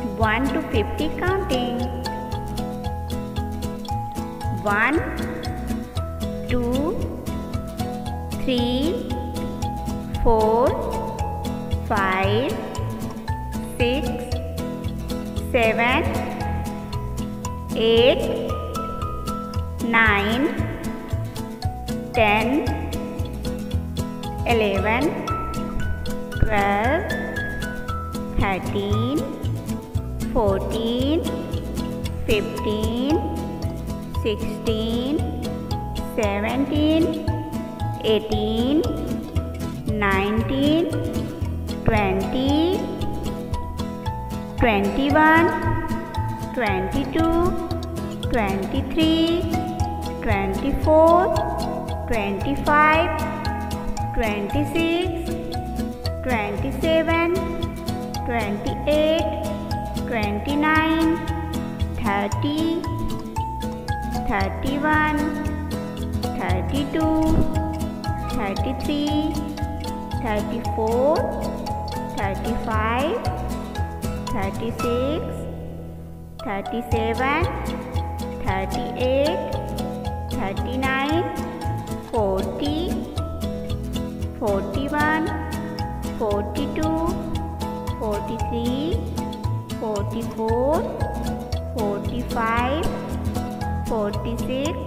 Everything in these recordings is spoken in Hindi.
1 to 50 counting. 1 2 3 4 5 6 7 8 9 10 11 12 13 14 15 16 17 18 19 20 21 22 23 24 25 26 27 28 29 30 31 32 33 34 35 36 37 38 39 40 41 42 43 44 45 46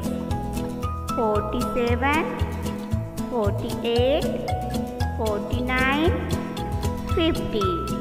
47 48 49 50